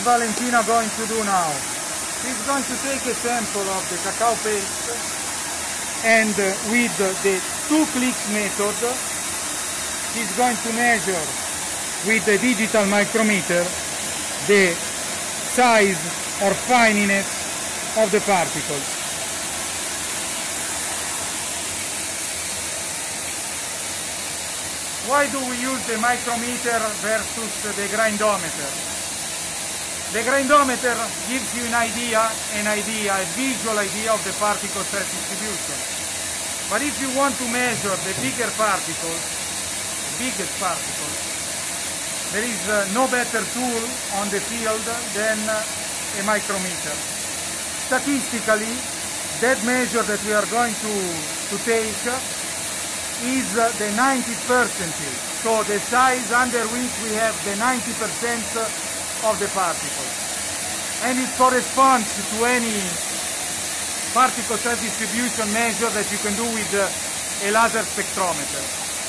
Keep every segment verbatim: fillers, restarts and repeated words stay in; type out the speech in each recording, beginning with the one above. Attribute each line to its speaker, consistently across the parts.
Speaker 1: Valentina going to do now? She's going to take a sample of the cacao paste and uh, with the two clicks method she's going to measure with the digital micrometer the size or fininess of the particles. Why do we use the micrometer versus the grindometer? The grindometer gives you an idea, an idea, a visual idea of the particle size distribution. But if you want to measure the bigger particles, the biggest particles, there is uh, no better tool on the field than uh, a micrometer. Statistically, that measure that we are going to, to take is uh, the ninety percentile, so the size under which we have the ninety percent of the particles. And it corresponds to any particle size distribution measure that you can do with uh, a laser spectrometer.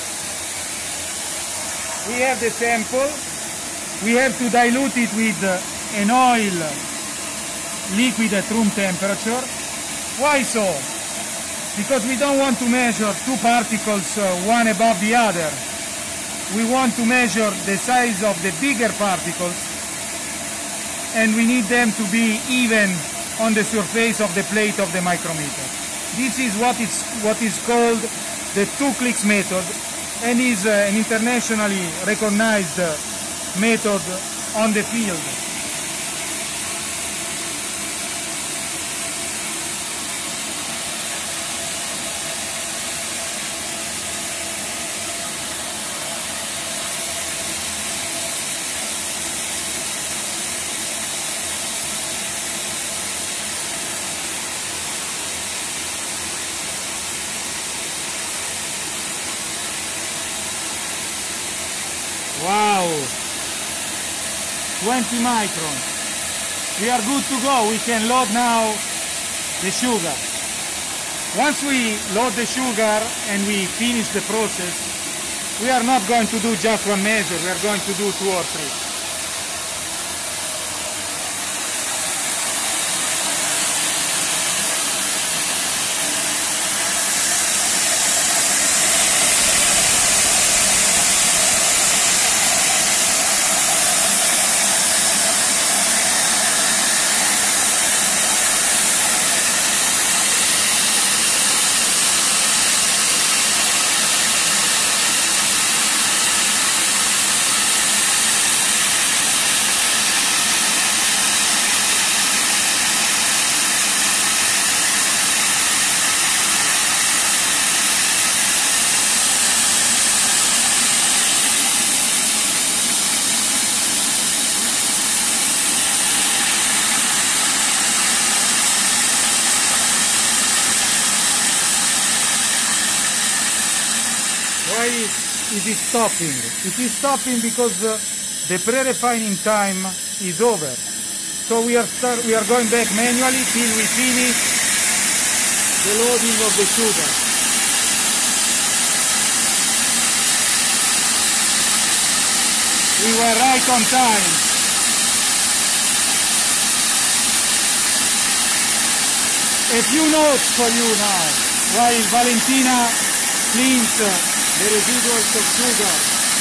Speaker 1: We have the sample, we have to dilute it with uh, an oil liquid at room temperature. Why so? Because we don't want to measure two particles uh, one above the other. We want to measure the size of the bigger particles, and we need them to be even on the surface of the plate of the micrometer. This is what is, what is called the two clicks method, and is uh, an internationally recognized uh, method on the field. Wow, twenty microns. We are good to go. We can load now the sugar. Once we load the sugar and we finish the process, we are not going to do just one measure. We are going to do two or three. Why is it stopping? It is stopping because uh, the pre-refining time is over. So we are, start, we are going back manually till we finish the loading of the sugar. We were right on time. A few notes for you now, while Valentina cleans uh, the residuals of sugar.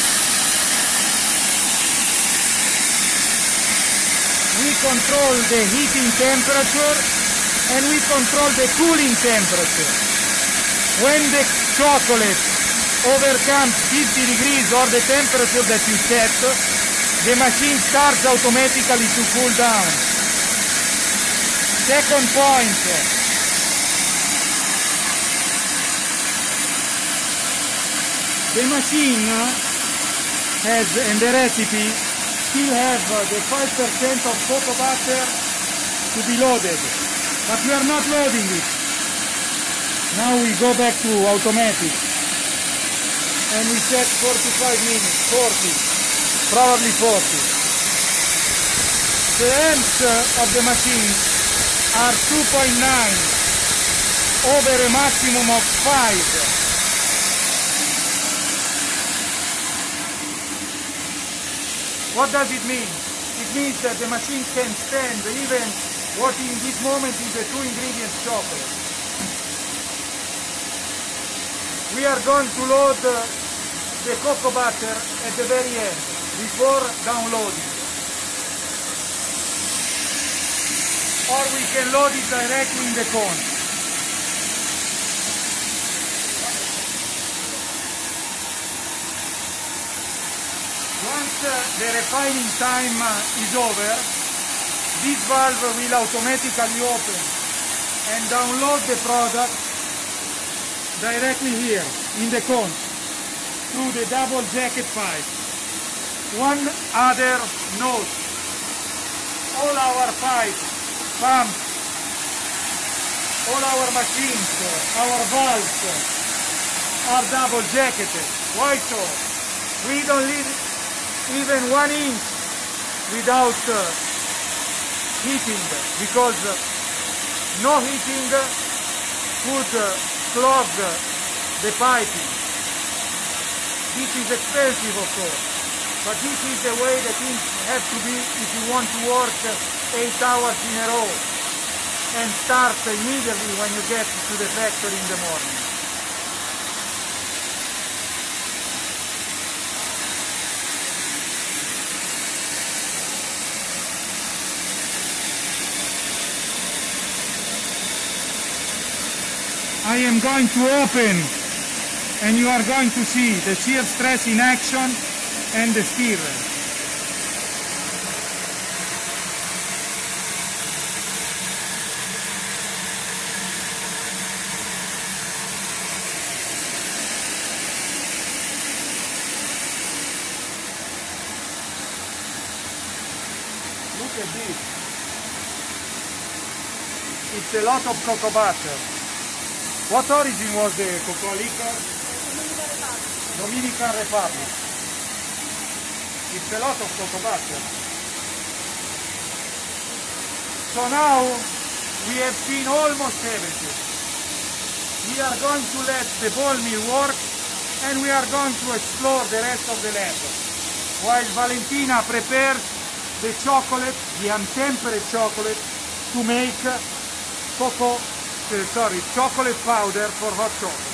Speaker 1: We control the heating temperature and we control the cooling temperature. When the chocolate overcomes fifty degrees or the temperature that you set, the machine starts automatically to cool down. Second point, the machine has, in the recipe, still have the five percent of cocoa butter to be loaded, but we are not loading it. Now we go back to automatic, and we set forty-five minutes, forty, probably forty. The amps of the machine are two point nine over a maximum of five. What does it mean? It means that the machine can stand even what in this moment is a two ingredients chocolate. We are going to load the cocoa butter at the very end, before downloading. Or we can load it directly in the cone. Once uh, the refining time uh, is over, this valve will automatically open and download the product directly here in the cone through the double jacket pipe. One other note: all our pipes, pumps, all our machines, our valves are double jacketed. Why so? We don't leave even one inch without uh, heating, because uh, no heating could uh, clog uh, the piping. This is expensive, of course, but this is the way that things have to be if you want to work uh, eight hours in a row and start immediately when you get to the factory in the morning. I am going to open, and you are going to see the shear stress in action and the stirrer. Look at this. It's a lot of cocoa butter. What origin was the cocoa liquor? Dominican Republic. It's a lot of cocoa butter. So now we have seen almost everything. We are going to let the ball mill work, and we are going to explore the rest of the lab, while Valentina prepares the chocolate, the untempered chocolate, to make cocoa Uh, sorry, chocolate powder for hot chocolate.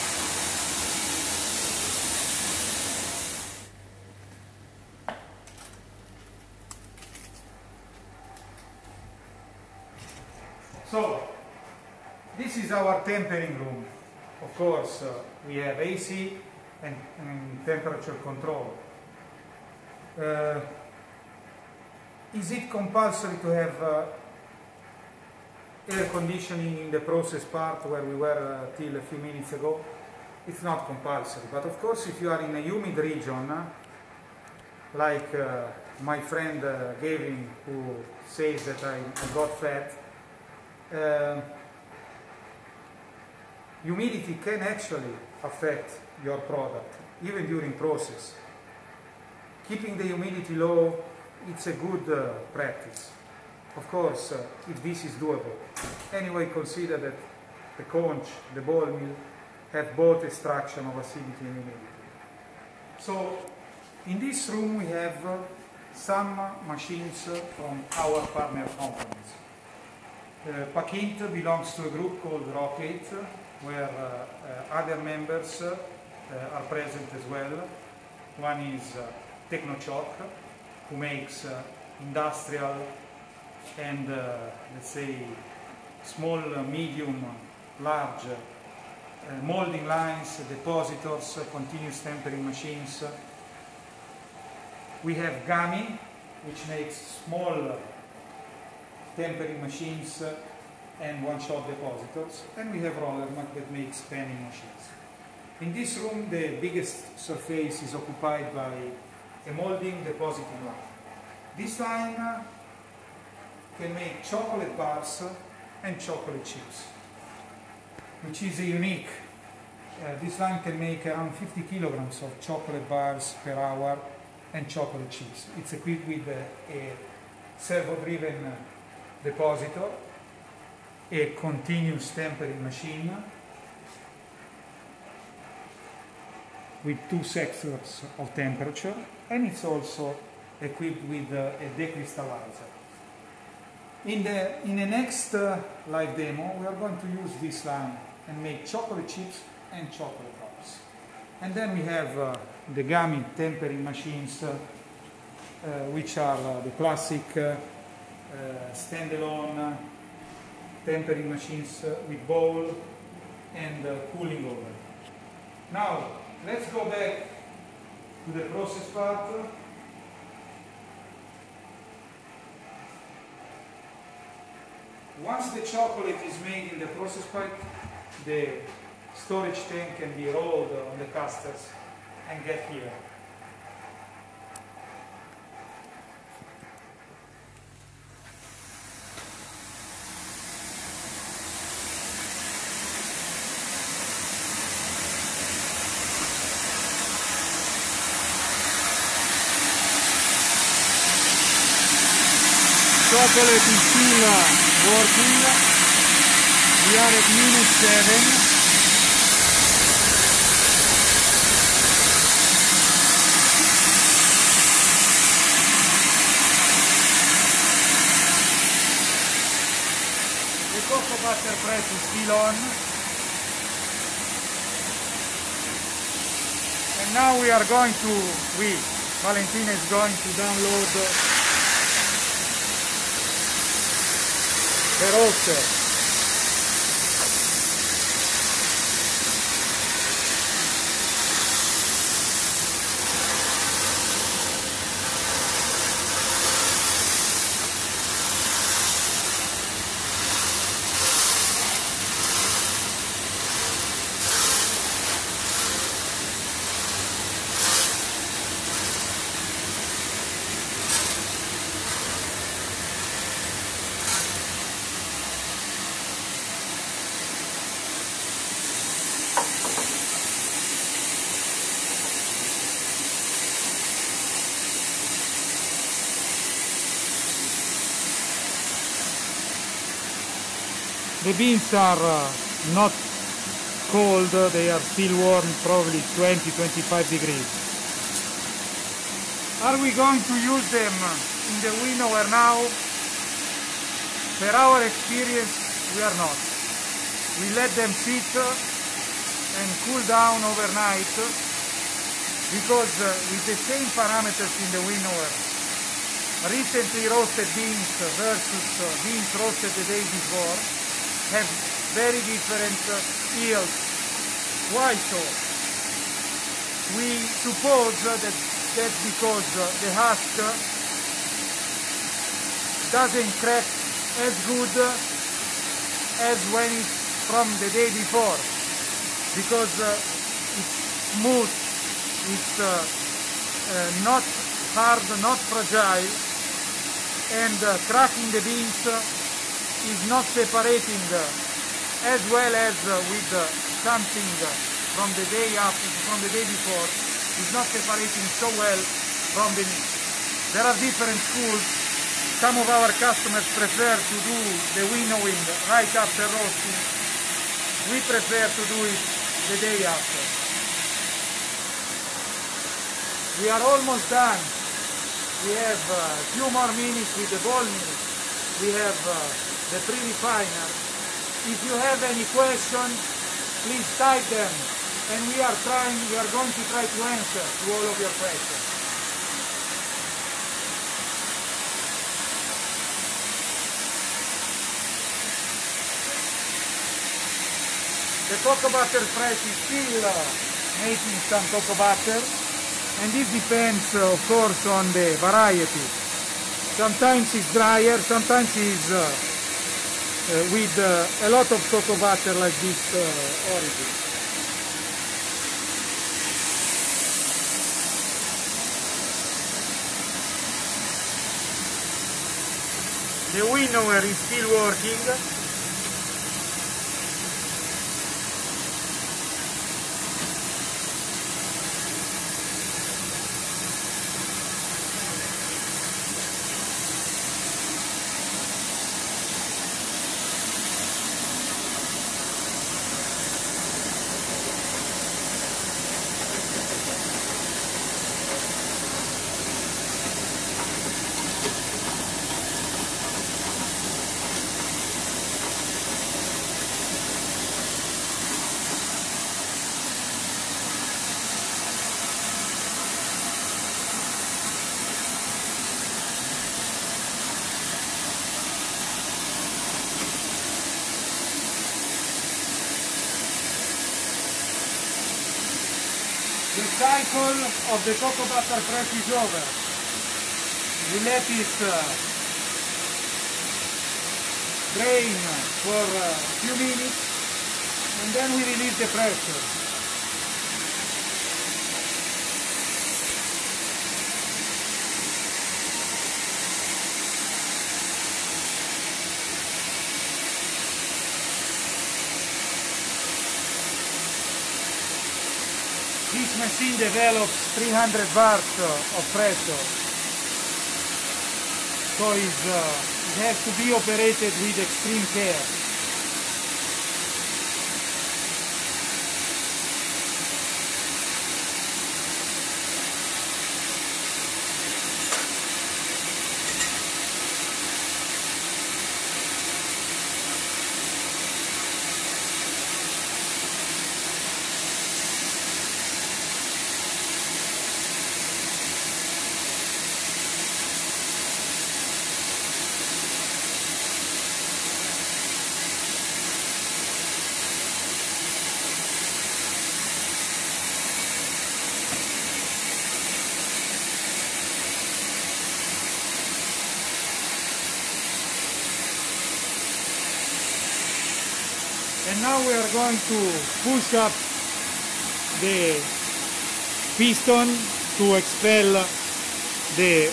Speaker 1: So, this is our tempering room. Of course, uh, we have A C and, and temperature control. Uh, is it compulsory to have uh, air conditioning in the process part where we were uh, till a few minutes ago? It's not compulsory, but of course if you are in a humid region, uh, like uh, my friend uh, Gavin, who says that I, I got fat, uh, humidity can actually affect your product, even during process. Keeping the humidity low, it's a good uh, practice. Of course, uh, if this is doable. Anyway, consider that the conch, the ball mill, have both extraction of acidity and humidity. So, in this room we have uh, some uh, machines uh, from our partner companies. Uh, Paquint belongs to a group called Rockate, where uh, uh, other members uh, uh, are present as well. One is uh, Technochoc, who makes uh, industrial and uh, let's say small, uh, medium, large uh, molding lines, depositors, uh, continuous tempering machines. We have Gami, which makes small uh, tempering machines uh, and one-shot depositors, and we have Rollermac that makes panning machines. In this room the biggest surface is occupied by a molding depositing line. This line uh, can make chocolate bars and chocolate chips, which is unique. Uh, this line can make around fifty kilograms of chocolate bars per hour and chocolate chips. It's equipped with a, a servo-driven uh, depositor, a continuous tempering machine with two sectors of temperature, and it's also equipped with uh, a decrystallizer. In the, in the next uh, live demo, we are going to use this line and make chocolate chips and chocolate bars. And then we have uh, the gummy tempering machines, uh, uh, which are uh, the classic uh, uh, standalone uh, tempering machines uh, with bowl and uh, cooling oven. Now, let's go back to the process part. Once the chocolate is made in the process part, the storage tank can be rolled on the casters and get here. Chocolate is still working. We are at minus seven. The cocoa butter press is still on. And now we are going to, we, Valentina is going to download the roaster. The beans are uh, not cold, they are still warm, probably twenty to twenty-five degrees. Are we going to use them in the winnower now? Per our experience, we are not. We let them sit and cool down overnight because uh, with the same parameters in the winnower, recently roasted beans versus uh, beans roasted the day before, have very different uh, yields. Why so? We suppose uh, that that's because uh, the husk uh, doesn't crack as good uh, as when it's from the day before, because uh, it's smooth, it's uh, uh, not hard, not fragile, and uh, cracking the beans uh, is not separating uh, as well as uh, with uh, something uh, from the day after, from the day before, is not separating so well from the meat. There are different schools. Some of our customers prefer to do the winnowing right after roasting. We prefer to do it the day after. We are almost done. We have a uh, few more minutes with the ball mills. We have uh, the pre-refiner. If you have any questions, please type them, and we are trying, we are going to try to answer to all of your questions. The cocoa butter press is still uh, making some cocoa butter, and this depends, uh, of course, on the variety. Sometimes it's drier, sometimes it's uh, Uh, with uh, a lot of cocoa butter like this uh, origin. The winnower is still working. cycle of the cocoa butter press is over. We let it uh, drain for a few minutes and then we release the pressure. This machine develops three hundred bars of pressure, so it's, uh, it has to be operated with extreme care. And now we are going to push up the piston to expel the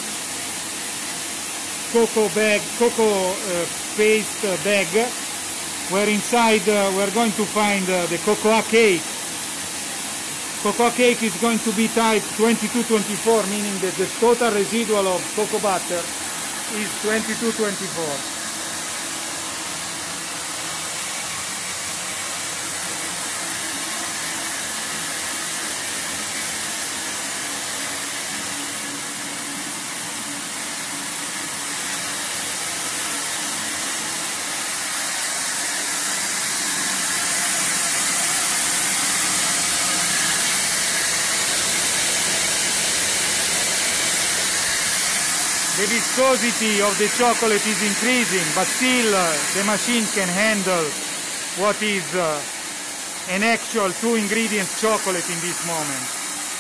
Speaker 1: cocoa bag, cocoa uh, paste bag, where inside uh, we are going to find uh, the cocoa cake. Cocoa cake is going to be type twenty-two twenty-four, meaning that the total residual of cocoa butter is twenty-two twenty-four. The viscosity of the chocolate is increasing, but still uh, the machine can handle what is uh, an actual two ingredients chocolate in this moment.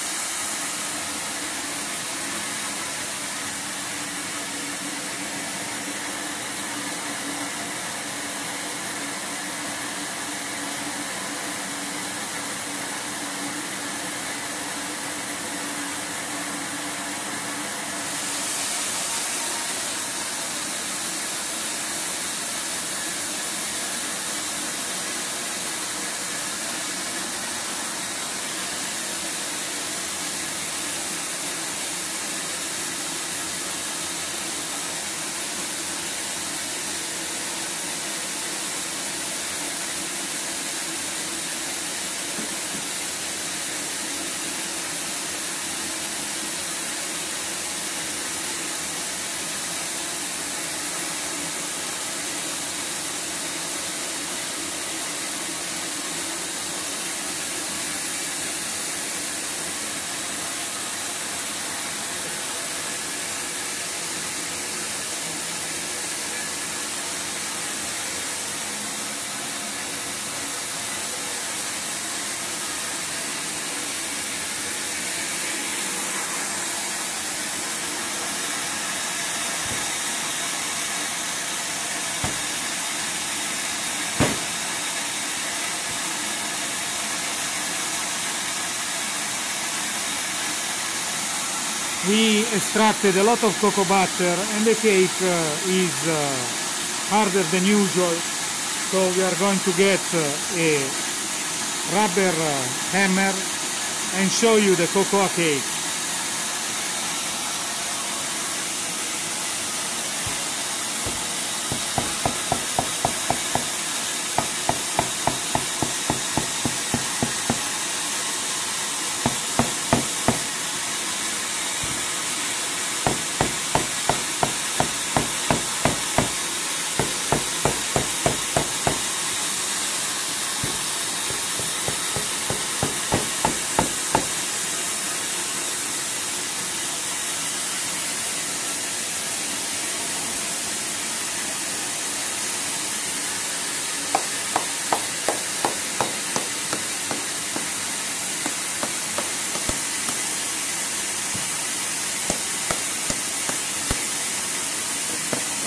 Speaker 1: We extracted a lot of cocoa butter and the cake uh, is uh, harder than usual, so we are going to get uh, a rubber uh, hammer and show you the cocoa cake.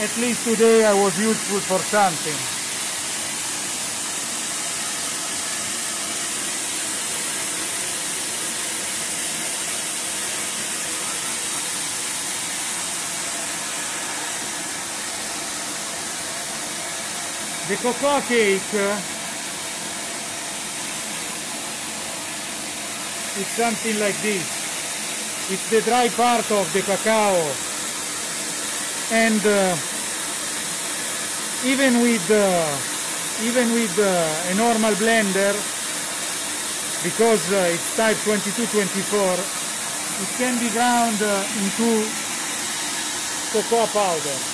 Speaker 1: at least today I was useful for something. The cocoa cake is something like this. It's the dry part of the cacao, and uh, even with uh, even with uh, a normal blender, because uh, it's type twenty-two twenty-four, it can be ground uh, into cocoa powder.